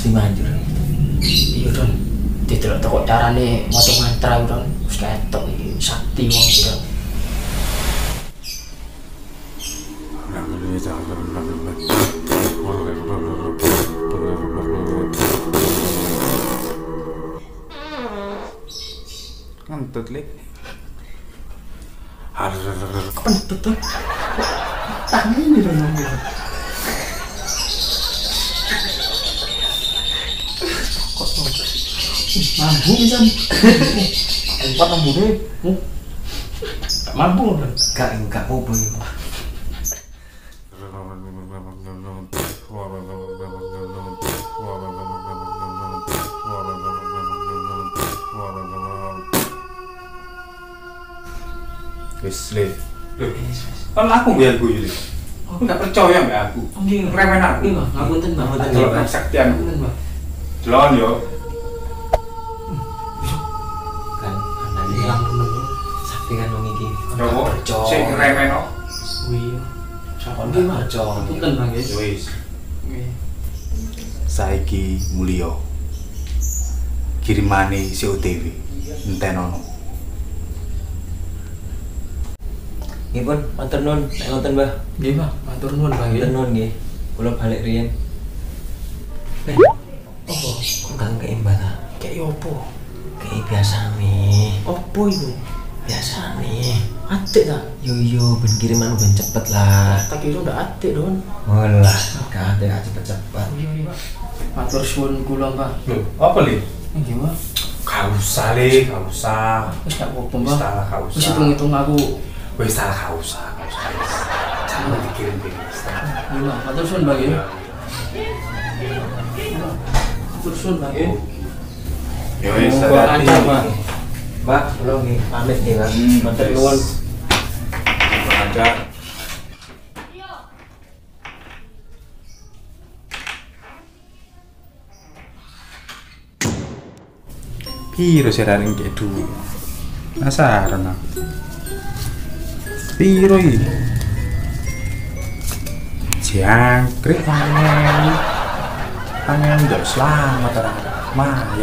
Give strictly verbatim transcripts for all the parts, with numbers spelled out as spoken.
manjur. Iya Don, didelok toko carane maca mantra Don, wis ketok iki sakti wong iki Don. Ngentut lek. Kentut Don. Tangan ini Don. Mampu bisa empat mampu deh mampu kan Gak enggak apa-apa iki. Wis le. Kan aku biar gue jadi. Aku nggak percaya mbak aku. Remen aku. Iya, ngapunten Mbak. Kalau kesaktian. Ngapunten Mbak. Jelon yo. Kan andane ilang temen sakti kan wong iki. Yo kok sing remen kok. Wih, sakon ki Mbak. Ngapunten Bang nggih. Wis. Nggih. Saiki mulya. Kirimane si O T W. Entenono. Nggih pun, matur nuwun, nek ngoten Mbah. Nggih Mbak, matur nuwun Bang nggih. Matur nuwun nggih. Kula balik riyen. Eh, Opo? kok gak ngekei Mbah ta? Kayak opo? Kayak biasa nih. Opo itu? Biasa nih. Atik ta? Yo yo ben kiriman ben cepet lah. Tak kira ndak atik Don. Walah, gak ada gak cepet-cepet. Iya iya Mbak. Matur suwun kula Mbak. Lho, apa li? Nggih Mbak. Gak usah le, gak usah. Wis gak apa-apa Wis Mbak. salah gak usah. Wis hitung-hitung aku. Wis salah gak usah, gak usah. Jangan dikirim-kirim. Iya Mbak, matur suwun Mbak nggih. Matur suwun Mbak nggih. Ya wis, Monggo hati-hati. lancar, Mbak. Mbak, kula nggih pamit nggih, Mbak. Hmm, Matur wis. nuwun. Lancar. Piro serane ngek duwe? Penasaran aku. Piro iki? Jangkrik angel. Angel ndak selamat ora. Maya.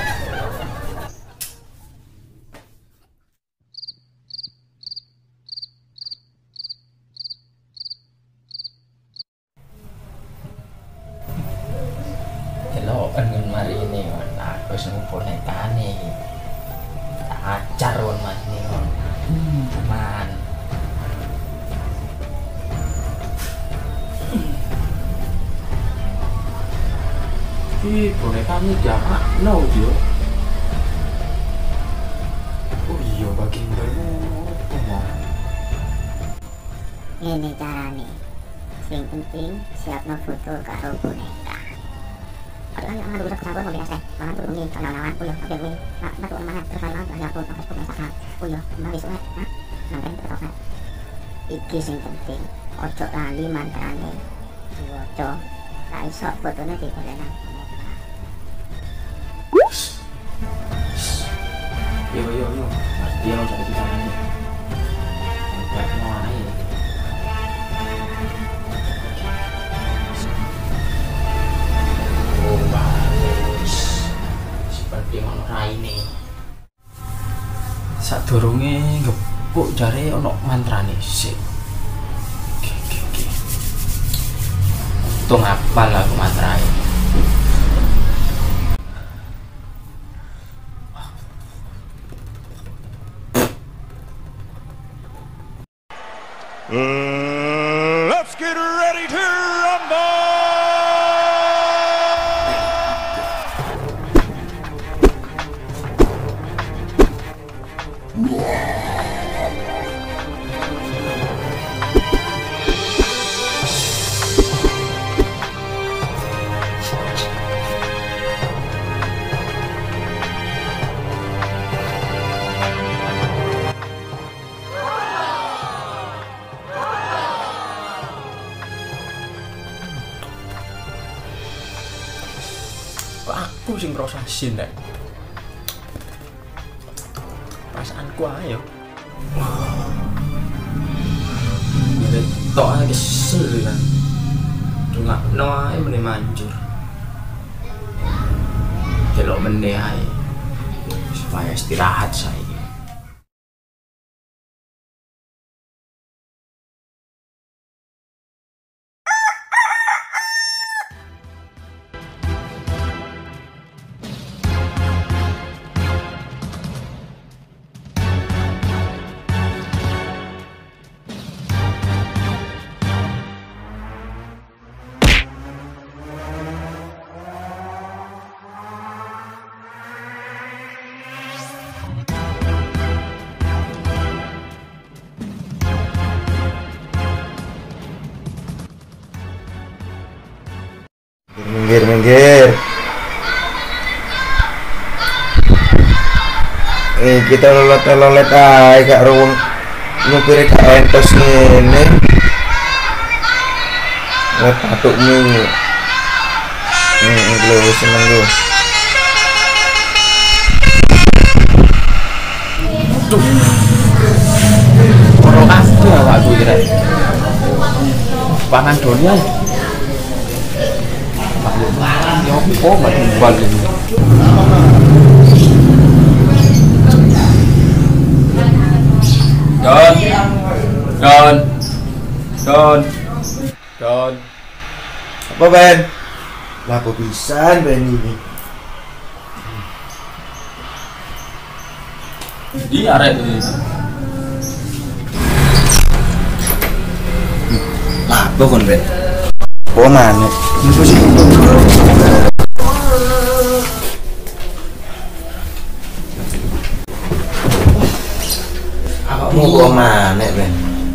Deloken ngen mari ini aku wis ngumpul nek tane. Acar won Mas ini won. Hmm, teman. Ih, bonekanya jamak no dia. Oh iya bagi mbakmu apa mau? Ini carane. Sing penting siapno foto karo boneka. Ada yang ada udah kesalahan mobil saya, malah turun nih kalau lawan, oh ya, oke gue, nak nak turun mana terus lawan, banyak pun pakai sepuluh sakit, oh ya, kembali suwe, nah, nanti kita tahu. Iki sing penting, ojo lali mantrane, ojo, tak iso fotonya di kolenan. Yo yo yo, Mas dia udah jadi caranya. Buat mau aja. Oh bagus, seperti ono raine. Sadurunge ngepuk jare ono mantrane sik. Oke oke oke. Untung hafal aku mantrae. Uh, let's get ready to rumble! Aku sing ngrasa sin nek. Perasaanku ayo. Ngene tok ae kesel kan. Cuma no ae meneh manjur. delok meneh ae. Supaya istirahat saya. Minggir, minggir. Eh, kita lolet-lolet aja kak ruang nyupir kak entos ini. Lihat patukmu. Hmm, lu seneng lu. Tuh. Ora kabeh awakku kira. Pangan donya. Wah, ya opo mbak ini. Don, Don, Don, Don. Apa Ben? Lah kok bisa Ben ini? Di arek ini. Apa kon Ben? Apa mana? Ini sih. Mau ke mana Ben?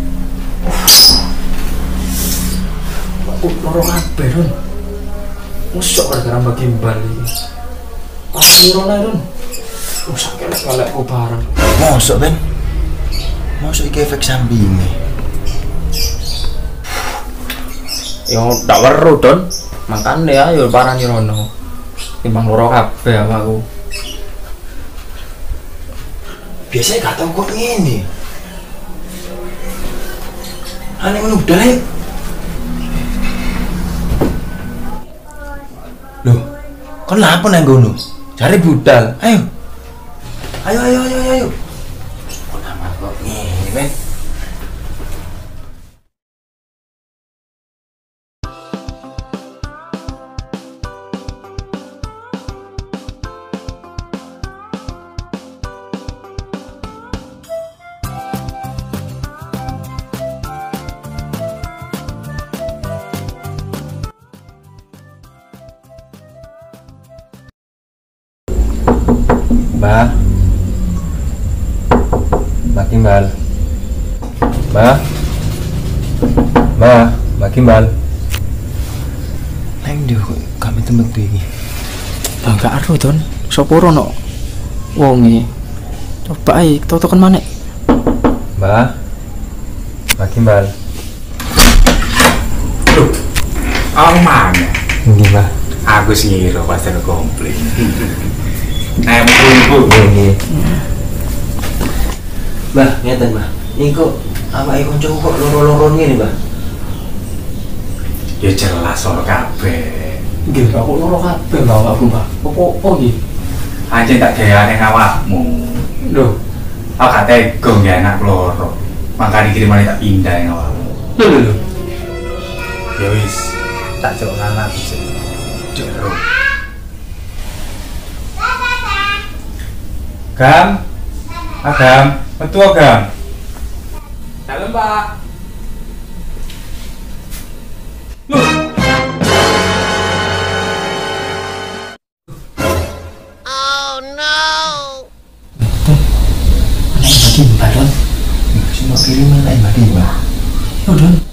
Aku loro kabeh Don. Musok gara-gara mbak gimbal iki. Pas mirone Don. Oh sakelek-kelekku bareng. Mosok Ben? Mosok iki efek sampinge. Yo ndak weruh Don. Makane ayo parani rono. Timbang loro kabeh aku. Biasanya gak tau kok ngene. Aneh udah ya. Loh, kon lapo nang ngono? Cari budal. Ayo. Ayo ayo ayo ayo. Kok nama kok ngene, Ben? Mbak, Mbak Kimbal, Mbak, Mbak, Mbak Kimbal. Neng dia kami tempat begini. Lah gak aru Don. Sopo rono wonge. Coba ae totokan maneh. Mbak, Mbak Kimbal. Loh, orang mana? Ini Mbak. Aku ngira pasti ada komplain. Nah, ibu, Ini. Mbak, ngeten Mbak. Ini kok apa ikon cowok kok loro-loro ngene Mbak? ya jelas loro kabeh. Nggih, aku loro kabeh mbak aku mbak. Opo-opo nggih? Anjing tak gayane awakmu. Lho, Aku gak tega nggih anak loro. Makane kirimane tak pindah yang awakmu. lho lho lho. Ya wis, tak jok anak bisa. Jero. Gam, Agam, metu Agam. Dalem Pak. Loh. Bagi mbak Don. Sing kiriman ae Mbak Kimbal. Yo Don.